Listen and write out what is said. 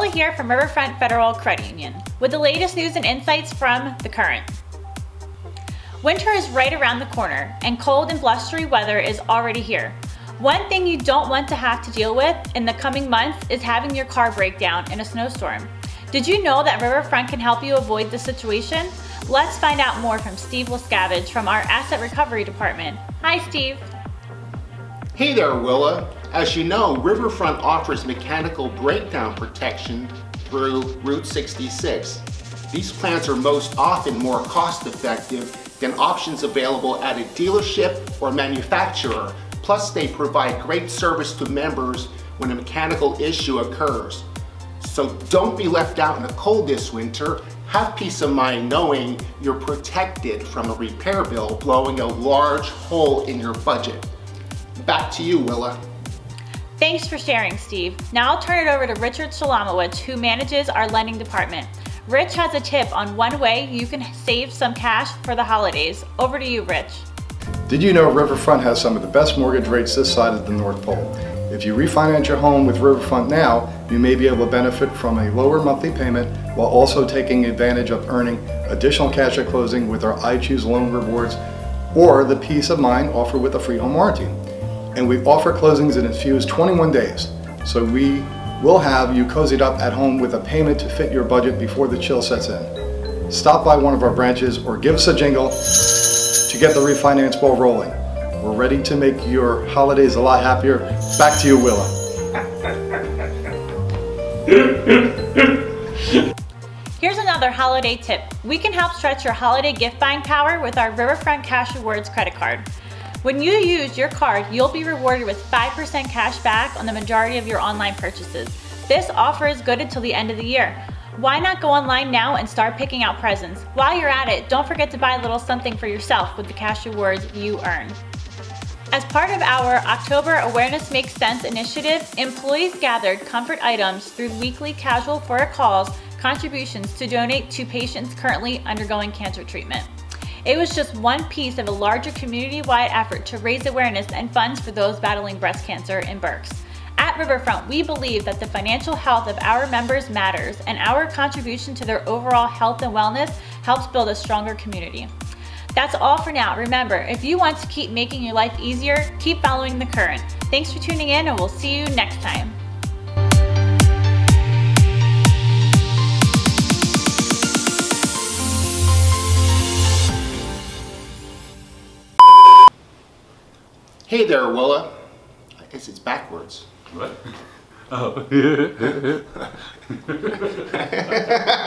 Willa here from Riverfront Federal Credit Union with the latest news and insights from The Current. Winter is right around the corner and cold and blustery weather is already here. One thing you don't want to have to deal with in the coming months is having your car break down in a snowstorm. Did you know that Riverfront can help you avoid this situation? Let's find out more from Steve Lescavage from our Asset Recovery Department. Hi, Steve. Hey there, Willa. As you know, Riverfront offers mechanical breakdown protection through Route 66. These plans are most often more cost-effective than options available at a dealership or manufacturer. Plus, they provide great service to members when a mechanical issue occurs. So don't be left out in the cold this winter. Have peace of mind knowing you're protected from a repair bill blowing a large hole in your budget. Back to you, Willa. Thanks for sharing, Steve. Now I'll turn it over to Richard Shalamowicz, who manages our lending department. Rich has a tip on one way you can save some cash for the holidays. Over to you, Rich. Did you know Riverfront has some of the best mortgage rates this side of the North Pole? If you refinance your home with Riverfront now, you may be able to benefit from a lower monthly payment while also taking advantage of earning additional cash at closing with our I Choose loan rewards or the peace of mind offered with a free home warranty. And we offer closings in as few as 21 days. So we will have you cozied up at home with a payment to fit your budget before the chill sets in. Stop by one of our branches or give us a jingle to get the refinance ball rolling. We're ready to make your holidays a lot happier. Back to you, Willa. Here's another holiday tip. We can help stretch your holiday gift buying power with our Riverfront Cash Rewards credit card. When you use your card, you'll be rewarded with 5% cash back on the majority of your online purchases. This offer is good until the end of the year. Why not go online now and start picking out presents? While you're at it, don't forget to buy a little something for yourself with the cash rewards you earn. As part of our October Awareness Makes Sense initiative, employees gathered comfort items through weekly casual for a cause contributions to donate to patients currently undergoing cancer treatment. It was just one piece of a larger community-wide effort to raise awareness and funds for those battling breast cancer in Berks. At Riverfront, we believe that the financial health of our members matters, and our contribution to their overall health and wellness helps build a stronger community. That's all for now. Remember, if you want to keep making your life easier, keep following The Current. Thanks for tuning in, and we'll see you next time. Hey there, Willa. I guess it's backwards. What? Oh.